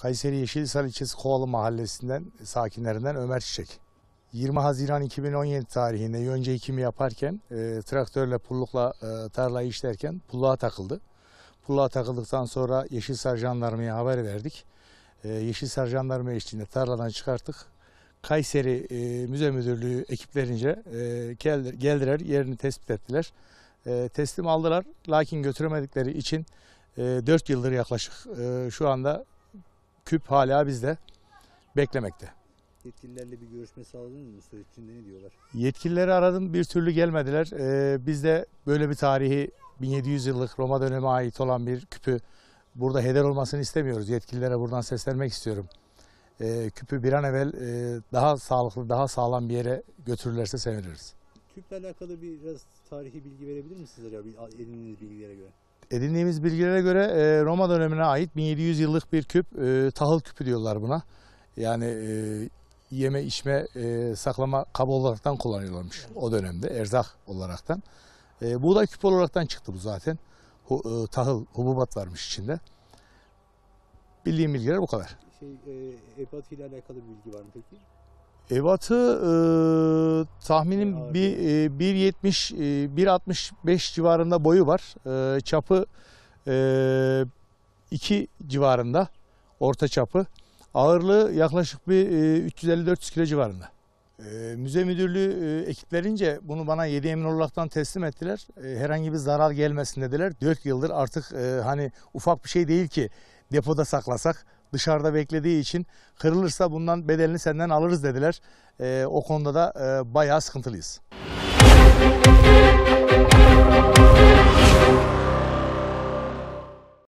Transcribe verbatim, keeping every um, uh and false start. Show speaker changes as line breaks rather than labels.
Kayseri Yeşilhisar ilçesi Kovalı mahallesinden sakinlerinden Ömer Çiçek. yirmi Haziran iki bin on yedi tarihinde yonca ekimi yaparken e, traktörle pullukla e, tarlayı işlerken pulluğa takıldı. Pulluğa takıldıktan sonra Yeşilhisar Jandarma'ya haber verdik. E, Yeşilhisar Jandarma eşliğinde tarladan çıkarttık. Kayseri e, Müze Müdürlüğü ekiplerince e, geldiler, geldiler, yerini tespit ettiler. E, teslim aldılar, lakin götüremedikleri için e, dört yıldır yaklaşık e, şu anda küp hala bizde beklemekte.
Yetkililerle bir görüşme sağladınız mı? Süreç içinde ne diyorlar?
Yetkilileri aradım, bir türlü gelmediler. Ee, biz de böyle bir tarihi bin yedi yüz yıllık Roma dönemi ait olan bir küpü burada heder olmasını istemiyoruz. Yetkililere buradan seslenmek istiyorum. Ee, küpü bir an evvel e, daha sağlıklı, daha sağlam bir yere götürürlerse seviniriz.
Küple alakalı biraz tarihi bilgi verebilir misiniz ya? Edindiğiniz bilgilere göre.
Edindiğimiz bilgilere göre e, Roma dönemine ait bin yedi yüz yıllık bir küp, e, tahıl küpü diyorlar buna. Yani e, yeme içme e, saklama kabı olaraktan kullanıyorlarmış o dönemde, erzak olaraktan. E, buğday küpü olaraktan çıktı bu zaten. Hu, e, tahıl, hububat varmış içinde. Bildiğim bilgiler bu kadar.
Şey, e, ebatı ile alakalı bir bilgi var mı peki?
Ebatı e, tahminim
Ağır
bir e, bir yetmiş e, bir altmış beş civarında boyu var. E, çapı e, iki civarında, orta çapı. Ağırlığı yaklaşık bir üç yüz elli dört yüz kilo civarında. E, müze müdürlüğü e, ekiplerince bunu bana yedi emin olaraktan teslim ettiler. E, herhangi bir zarar gelmesin dediler. dört yıldır artık e, hani ufak bir şey değil ki depoda saklasak. Dışarıda beklediği için kırılırsa bundan bedelini senden alırız dediler. E, o konuda da e, bayağı sıkıntılıyız.